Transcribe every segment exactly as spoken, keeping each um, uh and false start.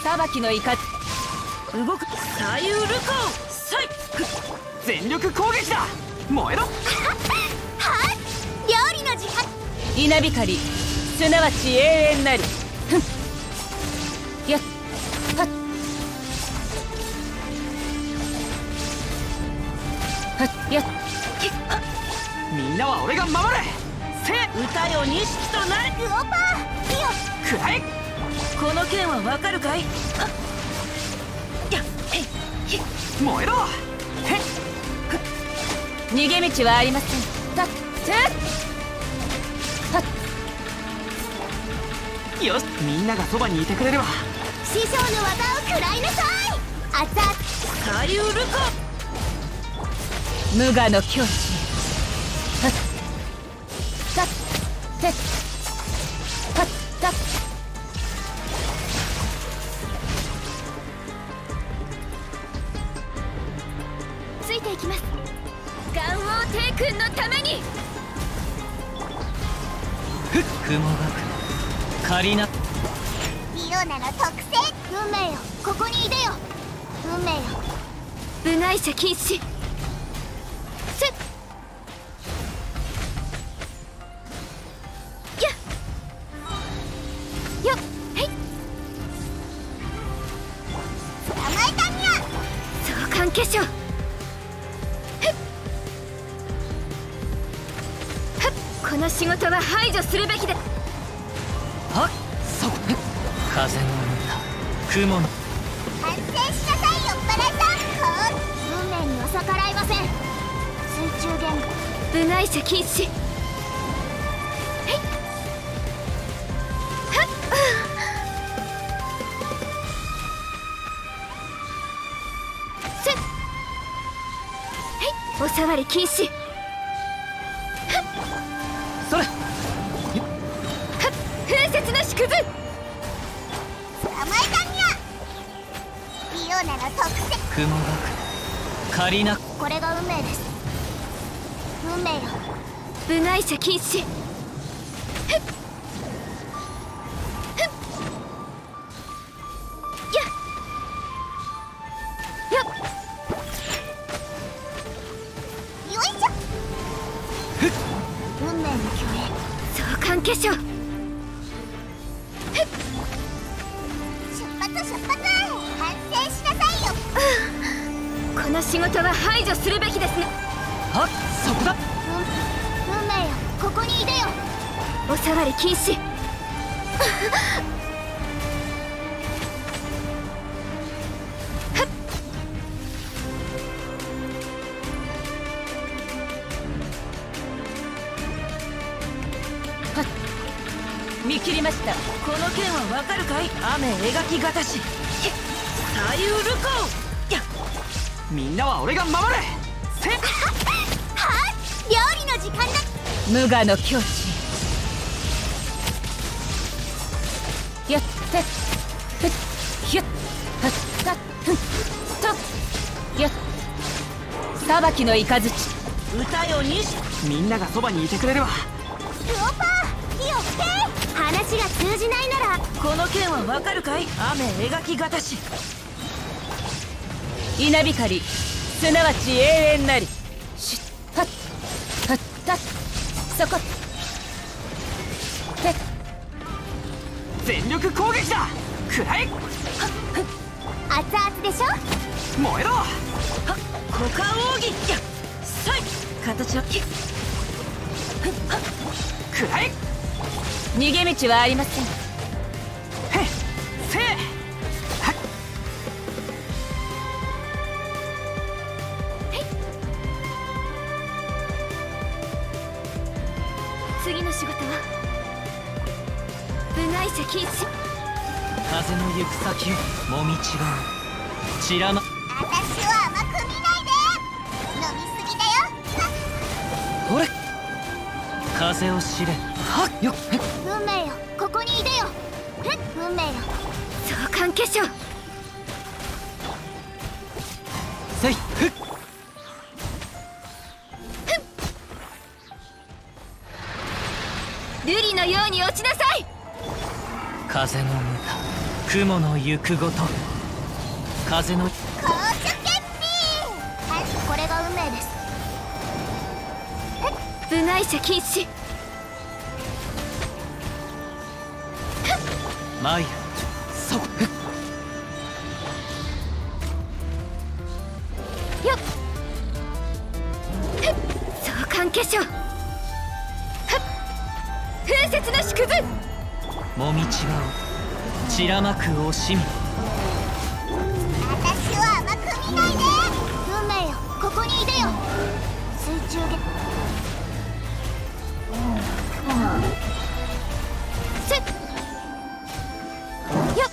裁きのイカ動く左右ルコーサイ全力攻撃だ。燃えろ。 はっ料理の時間。 稲光すなわち永遠なり。ふんやっはっはっやっみんなは俺が守れ。せ歌よ錦となれ。 グオパーピオ。 くらえ。 この剣はわかるかい。やっへいひっ燃えろ。へっ逃げ道はありません。たっせっはっよし、みんながそばにいてくれれば。 師匠の技を食らいなさい。熱々。 左右ルコ無我の境地。はったっせっはったっついていきます。ガンオー帝君のために。 雲がカリナ。 リオナの特性。運命よここにいでよ。運命よ部外者禁止。せっやっよっへい。捕まえたにゃ。相関化粧。この仕事は排除するべきだ。 はっそこ風の歌雲の反省しなさいよバラさん。運命には逆らいません。水中言語部外者禁止。へいはっせっへいお触り禁止。 それ。 はっ風雪の縮図。捕まえたにゃ。リオナの特性。 雲がカリナ。 これが運命です。運命よ部外者禁止。ふっふっやっよっよいしょ。運命の共演相関化粧。ふっ出発出発。反省しなさいよ。この仕事は排除するべきですね。 はっそこだ。 運命よここにいでよ。お触り禁止。 見切りました。 この剣はわかるかい。雨描きがたしひっ左右ルコーやっみんなは俺が守れ。せはっ料理の時間だ。 無我の境地。やってふっひゅっはったっふんとやっ裁きの雷。 歌よ錦。 みんながそばにいてくれれば。 ルオパー火を吹け。話が通じないなら。 この剣はわかるかい。雨描きがたし稲光すなわち永遠なり。しはっはったっそこへっ全力攻撃だ。くらえ。 熱々でしょ。 燃えろ。 はっ股間奥義やっさい形はひっふっはっくらえ。 逃げ道はありません。 へっせはっ次の仕事は部外者禁止。 風の行く先をもみちが散らま。 私を甘く見ないで。飲みすぎだよ。 ほれ風を知れ。はっよっへっ運命よここにいでよ。ふっ運命よ相関化粧。 せいふっ瑠璃のように落ちなさい。 風の歌雲の行くごと風の公主決定。はい、これが運命です。部外者禁止。 マイヤそこよっ相関化粧。風雪の縮図。 もみちばを散らまく惜しみ。 私は甘く見ないで。運命よ、ここにいでよ。水中でせっよっ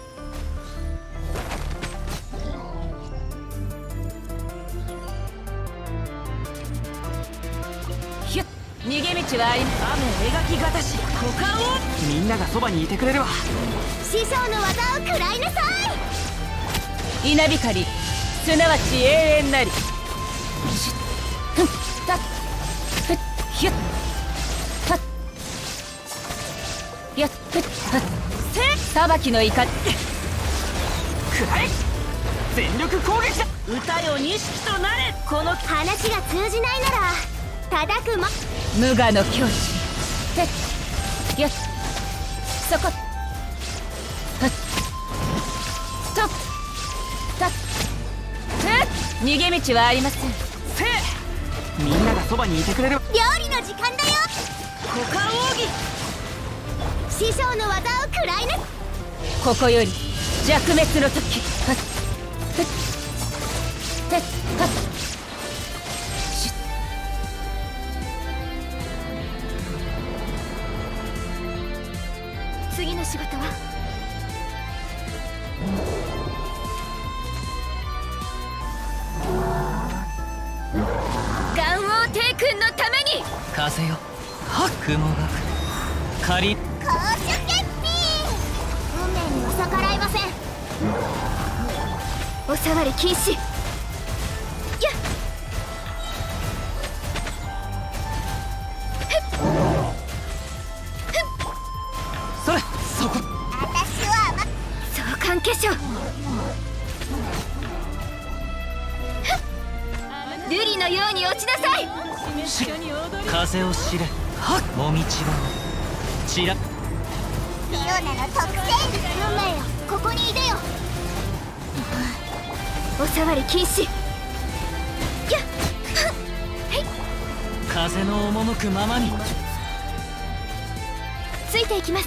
ひゅっ逃げ道はあり雨描きがたし股間を。 みんながそばにいてくれるわ。 師匠の技を食らいなさい。 稲光すなわち永遠なり。しふんたっふっひゅっはっやっふっはっせ裁きの怒り。 くらえ全力攻撃だ。 歌よ錦となれ。この話が通じないなら叩くも。 無我の境地。てっやっそこはっとたっふっ逃げ道はありません。 せいみんながそばにいてくれるわ。 料理の時間だよ。 股間奥義。 師匠の技を食らいな。 ここより弱滅の時。はっふってっはっしゅっ次の仕事は元王帝君のために。 風よはっ雲が仮公主決定。運命には逆らいません。お触り禁止。やっそれそこ私は甘相関化粧。瑠璃のように落ちなさい。 し風を知れはっもみちばを散ら。 フィオナの特性。運命よ、ここにいでよ。お触り禁止。やっ風の赴くままに。 ついていきます。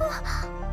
の